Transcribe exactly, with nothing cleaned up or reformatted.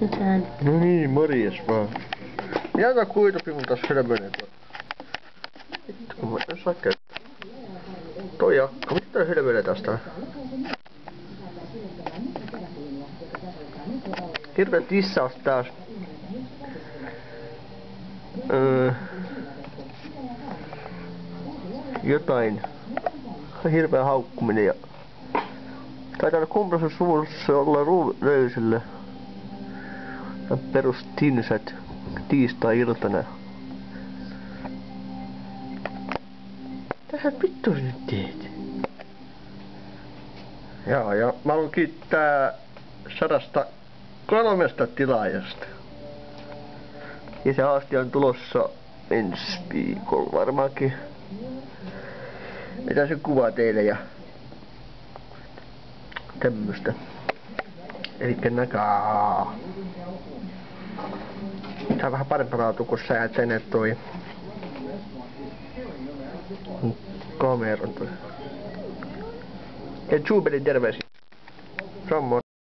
No niin, morjes vaan. Minä tää kuitukin mun taas helmenen tuo. Vittu kun mä en saa käyttää. Toi akka, mitä tää helmenen tästä? Hirveä tissaus taas. Öö, jotain. Hirveä haukkuminen ja... Taitaa olla kompressorsuvussa olla ruu löysillä. Perus tinsät tiistai-iltana. Tähän vittu nyt teet? Joo, ja mä haluan kiittää sadasta kolmesta tilaajasta. Ja se haasti on tulossa ensi viikolla varmaankin. Mitä se kuvaa teille ja tämmöstä. Elikkä näkaa. Tää on vähän parempi laatu, kun sä et tänne toi kameran toi. Ja Jubelin terveisiä. Se on moro.